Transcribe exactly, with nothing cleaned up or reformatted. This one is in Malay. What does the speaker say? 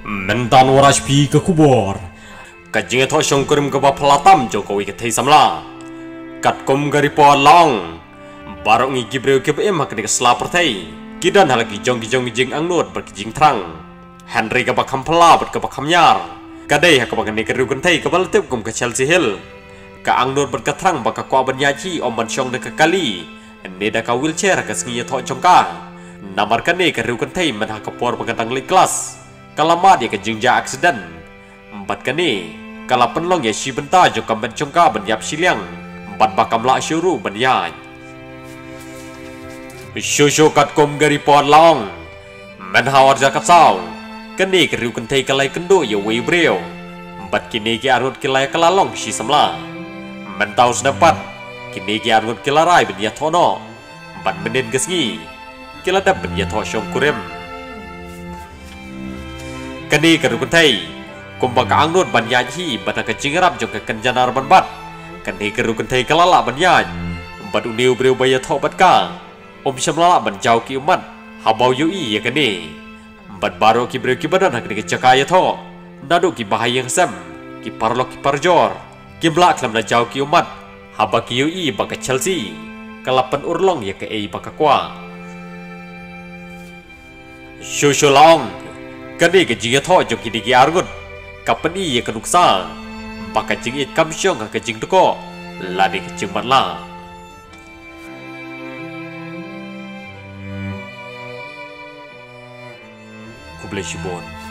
Mentan waras pi ke kubur. Kajing tho shongkurim ke bapalatam Jokowi ke thei samla. Kat kom gari po long. Barok ngi gibreu ke em hak ni sla perthei. Kidan halaki jong jong jing angnut berkijing trang. Henry ke bakam pala ber ke bakam nyar. Kadai hak bakam ni keru kan thei ke baltep kum ke Chelsea Hill. Ka angnut ber ke trang baka kwa ban yaji om ban shong de ke kali. Ni da ka wheelchair ke sngi tho jongka. Namar kan ni keru kan thei men hak por pengatang li kelas. Kalama dia ke jingja aksiden. Empat kani, kala penlong ya si benta jo kamben congka benyap siliang. Empat bakam la syuru benyaj. Syusyu kat kom gari pon long. Men hawar jakat saw. Kani ke riu kentai kalai kendo ya wei breu. Empat kini ke arut kilai kalalong si samla. Men tau senepat. Kini ke arut kilarai benyat hono. Empat menin kesngi. Kiladap benyat ho syong kurim. Kani kerukun thei kumba ka angnut banyaj hi bata ka jingrap jong ka kanjanar banbat kani kerukun thei kalala banyaj bat uniu breu baya tho bat ka om shamlala banjau ki umat habau yu i ya kani bat baro ki breu ki badan hak ni ka cakaya tho nadu ki bahayang sam ki parlok ki parjor ki blak lam na jau ki umat haba ki yu i baka Chelsea kalapan urlong ya ka ei baka kwa shushu long. Kani ke jing tho jong kini ki argut kapan i ye kanuksa baka jing it kam syong ka jing toko ladi ke jing matla kublai shibon.